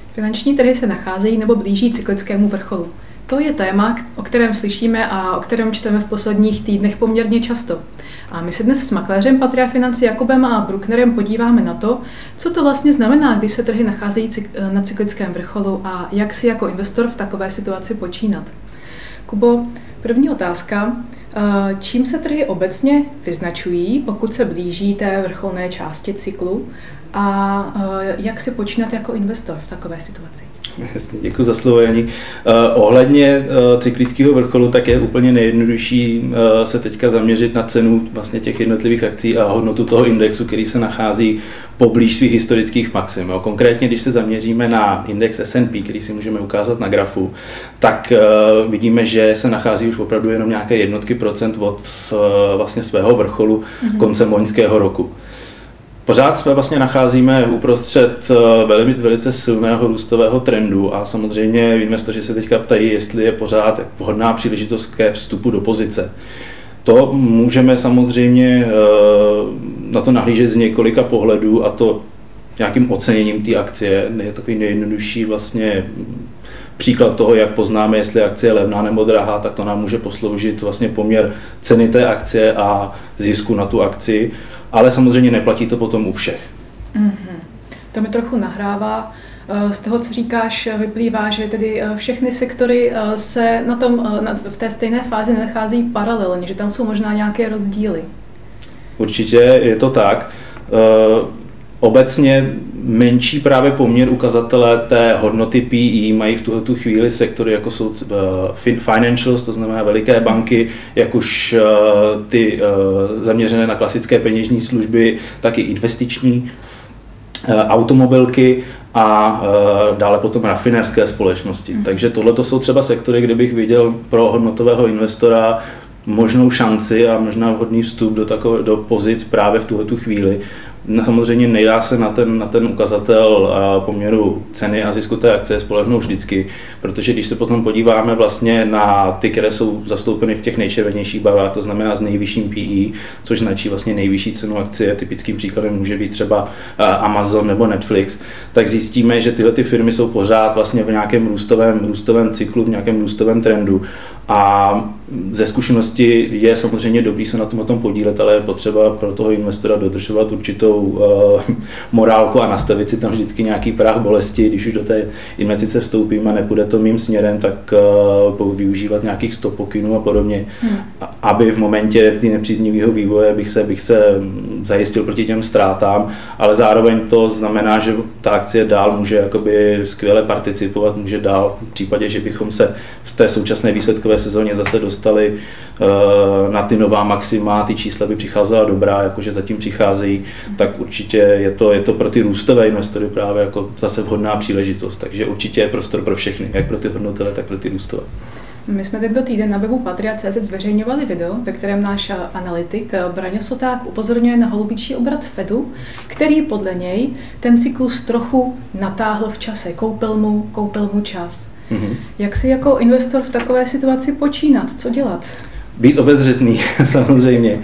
Finanční trhy se nacházejí nebo blíží cyklickému vrcholu. To je téma, o kterém slyšíme a o kterém čteme v posledních týdnech poměrně často. A my se dnes s makléřem Patria Financí Jakubem a Brucknerem podíváme na to, co to vlastně znamená, když se trhy nacházejí na cyklickém vrcholu a jak si jako investor v takové situaci počínat. Kubo, první otázka. Čím se trhy obecně vyznačují, pokud se blíží té vrcholné části cyklu, a jak si počínat jako investor v takové situaci? Jasně, děkuji za slovo, Janí. Ohledně cyklického vrcholu, tak je úplně nejjednodušší se teďka zaměřit na cenu vlastně těch jednotlivých akcí a hodnotu toho indexu, který se nachází poblíž svých historických maxim. Konkrétně, když se zaměříme na index S&P, který si můžeme ukázat na grafu, tak vidíme, že se nachází už opravdu jenom nějaké jednotky procent od vlastně svého vrcholu koncem loňského roku. Pořád se vlastně nacházíme uprostřed velice silného růstového trendu a samozřejmě investoři se teďka ptají, jestli je pořád vhodná příležitost ke vstupu do pozice. To můžeme samozřejmě na to nahlížet z několika pohledů, a to nějakým oceněním té akcie. Je takový nejjednodušší vlastně příklad toho, jak poznáme, jestli akcie je levná nebo drahá, tak to nám může posloužit vlastně poměr ceny té akcie a zisku na tu akci. Ale samozřejmě neplatí to potom u všech. To mi trochu nahrává. Z toho, co říkáš, vyplývá, že tedy všechny sektory se v té stejné fázi nenachází paralelně, že tam jsou možná nějaké rozdíly. Určitě je to tak. Obecně menší právě poměr ukazatele té hodnoty PE mají v tuhletu chvíli sektory, jako jsou financials, to znamená veliké banky, jak už ty zaměřené na klasické peněžní služby, tak i investiční, automobilky a dále potom rafinerské společnosti. Takže tohleto jsou třeba sektory, kde bych viděl pro hodnotového investora možnou šanci a možná vhodný vstup do pozic právě v tuhletu chvíli. Samozřejmě nedá se na ten ukazatel poměru ceny a zisku té akcie spolehnout vždycky, protože když se potom podíváme vlastně na ty, které jsou zastoupeny v těch nejčervenějších barvách, to znamená s nejvyšším PE, což značí vlastně nejvyšší cenu akcie, typickým příkladem může být třeba Amazon nebo Netflix, tak zjistíme, že tyhle ty firmy jsou pořád vlastně v nějakém růstovém cyklu, v nějakém růstovém trendu. A ze zkušenosti je samozřejmě dobrý se na tom podílet, ale je potřeba pro toho investora dodržovat určitou morálku a nastavit si tam vždycky nějaký práh bolesti. Když už do té investice vstoupím a nepůjde to mým směrem, tak využívat nějakých stop pokynů a podobně, aby v momentě nepříznivého vývoje bych se zajistil proti těm ztrátám, ale zároveň to znamená, že ta akcie dál může jakoby skvěle participovat, může dál v případě, že bychom se v té současné výsledkové sezóně zase dostali na ty nová maxima, ty čísla by přicházela dobrá, jakože zatím přicházejí, tak určitě je to pro ty růstové investory právě jako zase vhodná příležitost, takže určitě je prostor pro všechny, jak pro ty hodnotové, tak pro ty růstové. My jsme tento týden na webu Patria.cz zveřejňovali video, ve kterém náš analytik Braňo Soták upozorňuje na holubičí obrat Fedu, který podle něj ten cyklus trochu natáhl v čase, koupil mu čas. Jak si jako investor v takové situaci počínat? Co dělat? Být obezřetný, samozřejmě.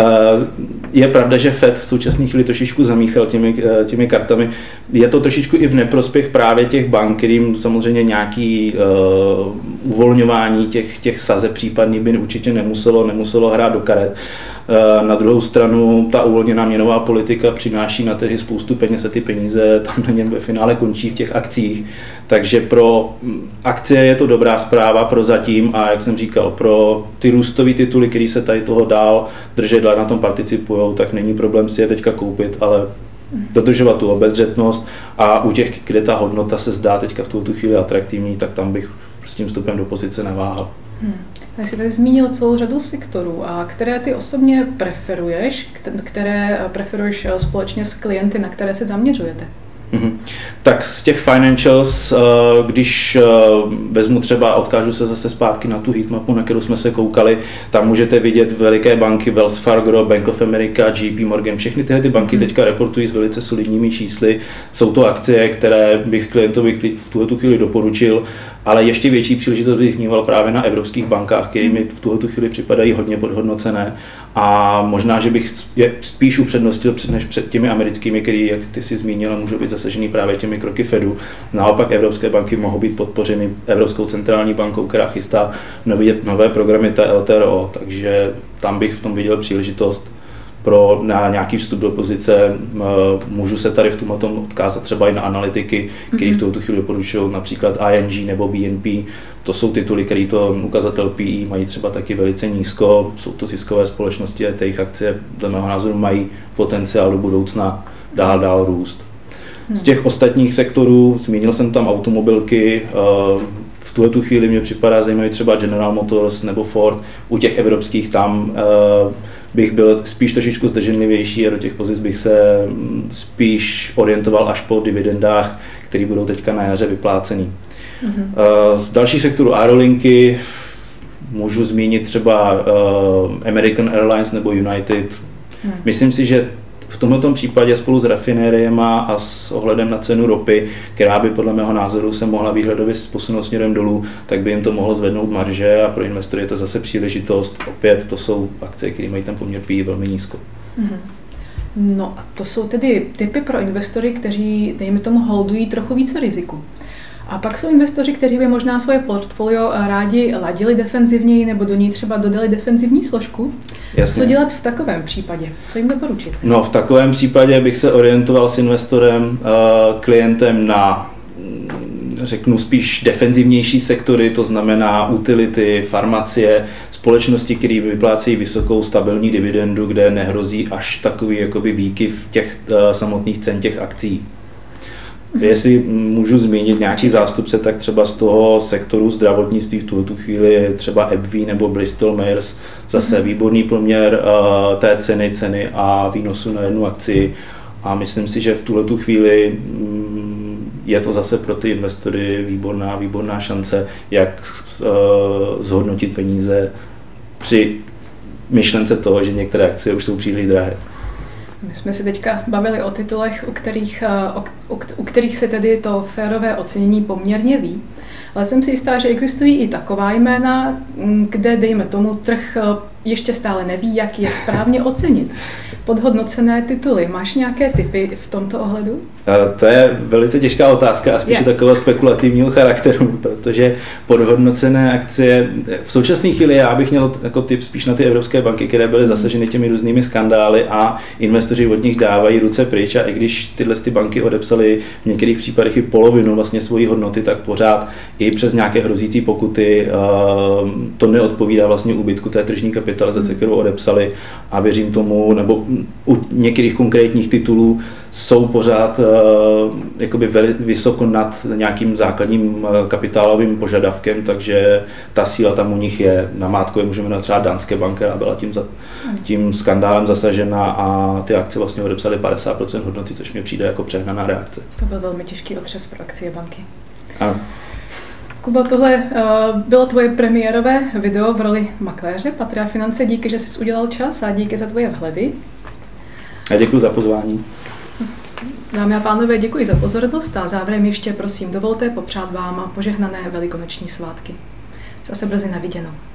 Je pravda, že Fed v současné chvíli trošičku zamíchal těmi kartami. Je to trošičku i v neprospěch právě těch bank, kterým samozřejmě nějaký uvolňování těch sazeb případný by určitě nemuselo hrát do karet. Na druhou stranu ta uvolněná měnová politika přináší na trhy spoustu peněz a ty peníze tam na něm ve finále končí v těch akcích. Takže pro akcie je to dobrá zpráva prozatím a jak jsem říkal, pro ty růstové tituly, které se tady toho dál držet, na tom participují, tak není problém si je teďka koupit, ale dodržovat tu obezřetnost a u těch, kde ta hodnota se zdá teďka v tu chvíli atraktivní, tak tam bych s tím vstupem do pozice neváhal. Ty jsi tady zmínil celou řadu sektorů, a které ty osobně preferuješ, které preferuješ společně s klienty, na které se zaměřujete? Tak z těch financials, když vezmu třeba, odkážu se zase zpátky na tu heatmapu, na kterou jsme se koukali, tam můžete vidět veliké banky, Wells Fargo, Bank of America, JP Morgan, všechny tyhle ty banky teďka reportují s velice solidními čísly. Jsou to akcie, které bych klientovi v tuhle chvíli doporučil, ale ještě větší příležitost bych vnímal právě na evropských bankách, které mi v tuhle chvíli připadají hodně podhodnocené A možná, že bych je spíš upřednostil než před těmi americkými, který, jak ty si zmínil, můžou být zasažený právě těmi kroky Fedu. Naopak evropské banky mohou být podpořeny Evropskou centrální bankou, která chystá nové programy TLTRO, takže tam bych v tom viděl příležitost na nějaký vstup do pozice. Můžu se tady v tomhle odkázat třeba i na analytiky, který v tuto chvíli doporučují například ING nebo BNP. To jsou tituly, které to ukazatel PE mají třeba taky velice nízko. Jsou to ziskové společnosti a jejich akcie dle mého názoru mají potenciál do budoucna dál růst. Z těch ostatních sektorů, zmínil jsem tam automobilky, v tuhle chvíli mě připadá zajímavý třeba General Motors nebo Ford. U těch evropských tam bych byl spíš trošičku zdrženlivější a do těch pozic bych se spíš orientoval až po dividendách, které budou teďka na jaře vyplácený. Z dalších sektorů aerolinky můžu zmínit třeba American Airlines nebo United. Myslím si, že v tomto případě spolu s rafinériema a s ohledem na cenu ropy, která by podle mého názoru se mohla výhledově posunout směrem dolů, tak by jim to mohlo zvednout marže a pro investory je to zase příležitost. Opět to jsou akcie, které mají ten poměr PE velmi nízko. No a to jsou tedy typy pro investory, kteří, dejme tomu, holdují trochu více riziku. A pak jsou investoři, kteří by možná svoje portfolio rádi ladili defenzivněji nebo do něj třeba dodali defenzivní složku. Jasně. Co dělat v takovém případě? Co jim doporučit? No, v takovém případě bych se orientoval s investorem, klientem na, řeknu, spíš defenzivnější sektory, to znamená utility, farmacie, společnosti, které vyplácejí vysokou stabilní dividendu, kde nehrozí až takový jakoby výkyv těch samotných cen těch akcí. Jestli můžu zmínit nějaký zástupce, tak třeba z toho sektoru zdravotnictví v tuto chvíli třeba AbbVie nebo Bristol Myers, zase výborný poměr té ceny a výnosu na jednu akci. A myslím si, že v tuto chvíli je to zase pro ty investory výborná šance, jak zhodnotit peníze při myšlence toho, že některé akcie už jsou příliš drahé. My jsme si teďka bavili o titulech, u kterých se tedy to férové ocenění poměrně ví, ale jsem si jistá, že existují i taková jména, kde, dejme tomu, trh ještě stále neví, jak je správně ocenit. Podhodnocené tituly. Máš nějaké tipy v tomto ohledu? To je velice těžká otázka a spíše takového spekulativního charakteru, protože podhodnocené akcie v současné chvíli já bych měl jako tip spíš na ty evropské banky, které byly zasaženy těmi různými skandály a investoři od nich dávají ruce pryč a i když tyhle banky odepsaly v některých případech i polovinu vlastně svojí hodnoty, tak pořád i přes nějaké hrozící pokuty to neodpovídá vlastně úbytku té tržní kapitalizace, kterou odepsali a věřím tomu, nebo u některých konkrétních titulů jsou pořád jakoby vysoko nad nějakým základním kapitálovým požadavkem, takže ta síla tam u nich je. Namátkově můžeme na třeba Danske Bank, která byla tím skandálem zasažena a ty akce vlastně odepsaly 50% hodnoty, což mi přijde jako přehnaná reakce. To byl velmi těžký otřes pro akcie banky. Ano. Kubo, tohle bylo tvoje premiérové video v roli makléře Patria Finance. Díky, že jsi udělal čas a díky za tvoje vhledy. A děkuji za pozvání. Dámy a pánové, děkuji za pozornost a závěrem ještě prosím dovolte popřát vám požehnané velikonoční svátky. Zase brzy na viděnou.